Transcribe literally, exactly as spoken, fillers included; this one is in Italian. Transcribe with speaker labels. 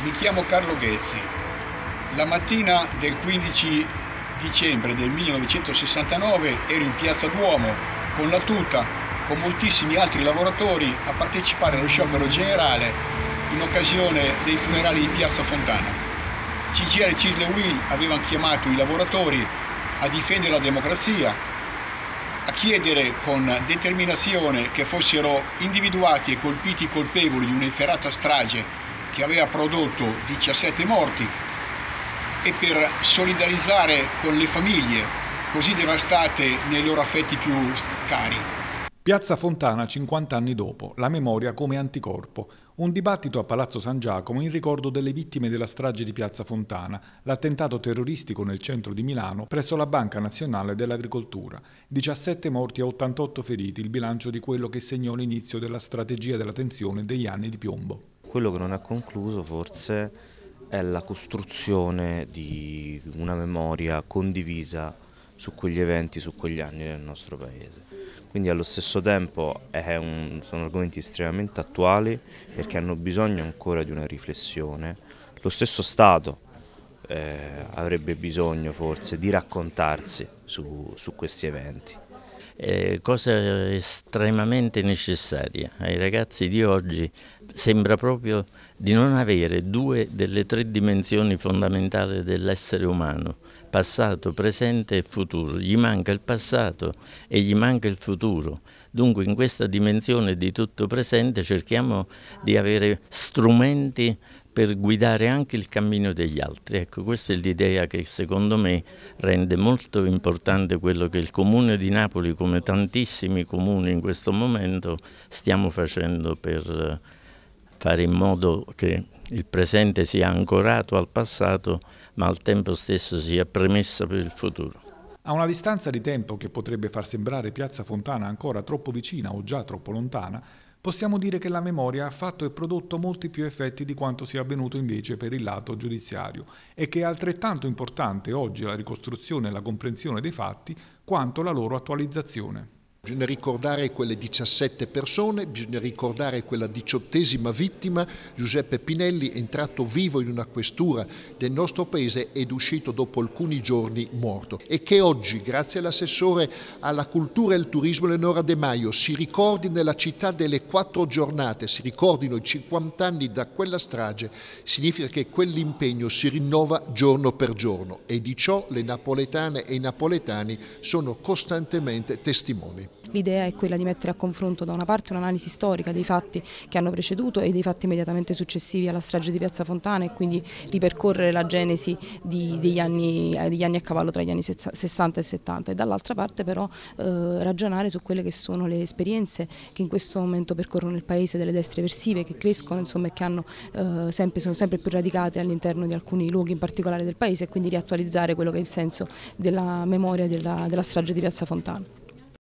Speaker 1: Mi chiamo Carlo Ghezzi. La mattina del quindici dicembre del millenovecentosessantanove ero in Piazza Duomo con la tuta, con moltissimi altri lavoratori, a partecipare allo sciopero generale in occasione dei funerali di Piazza Fontana. C G I L e CISL e U I L avevano chiamato i lavoratori a difendere la democrazia, a chiedere con determinazione che fossero individuati e colpiti i colpevoli di un'efferata strage che aveva prodotto diciassette morti, e per solidarizzare con le famiglie così devastate nei loro affetti più cari.
Speaker 2: Piazza Fontana cinquanta anni dopo, la memoria come anticorpo. Un dibattito a Palazzo San Giacomo in ricordo delle vittime della strage di Piazza Fontana, l'attentato terroristico nel centro di Milano presso la Banca Nazionale dell'Agricoltura. diciassette morti e ottantotto feriti, il bilancio di quello che segnò l'inizio della strategia della tensione degli anni di piombo.
Speaker 3: Quello che non è concluso forse è la costruzione di una memoria condivisa su quegli eventi, su quegli anni nel nostro Paese. Quindi allo stesso tempo è un, sono argomenti estremamente attuali perché hanno bisogno ancora di una riflessione. Lo stesso Stato eh, avrebbe bisogno forse di raccontarsi su, su questi eventi.
Speaker 4: È cosa estremamente necessaria. Ai ragazzi di oggi sembra proprio di non avere due delle tre dimensioni fondamentali dell'essere umano: passato, presente e futuro. Gli manca il passato e gli manca il futuro. Dunque in questa dimensione di tutto presente cerchiamo di avere strumenti per guidare anche il cammino degli altri. Ecco, questa è l'idea che secondo me rende molto importante quello che il Comune di Napoli, come tantissimi comuni in questo momento, stiamo facendo per fare in modo che il presente sia ancorato al passato, ma al tempo stesso sia premessa per il futuro.
Speaker 2: A una distanza di tempo che potrebbe far sembrare Piazza Fontana ancora troppo vicina o già troppo lontana, possiamo dire che la memoria ha fatto e prodotto molti più effetti di quanto sia avvenuto invece per il lato giudiziario, e che è altrettanto importante oggi la ricostruzione e la comprensione dei fatti quanto la loro attualizzazione.
Speaker 5: Bisogna ricordare quelle diciassette persone, bisogna ricordare quella diciottesima vittima, Giuseppe Pinelli, entrato vivo in una questura del nostro paese ed uscito dopo alcuni giorni morto. E che oggi, grazie all'assessore alla cultura e al turismo Eleonora De Maio, si ricordi nella città delle quattro giornate, si ricordino i cinquanta anni da quella strage, significa che quell'impegno si rinnova giorno per giorno, e di ciò le napoletane e i napoletani sono costantemente testimoni.
Speaker 6: L'idea è quella di mettere a confronto da una parte un'analisi storica dei fatti che hanno preceduto e dei fatti immediatamente successivi alla strage di Piazza Fontana, e quindi ripercorrere la genesi di, degli, anni, degli anni a cavallo tra gli anni sessanta e settanta, e dall'altra parte però eh, ragionare su quelle che sono le esperienze che in questo momento percorrono il paese, delle destre eversive che crescono, insomma, e che hanno, eh, sempre, sono sempre più radicate all'interno di alcuni luoghi in particolare del paese, e quindi riattualizzare quello che è il senso della memoria della, della strage di Piazza Fontana.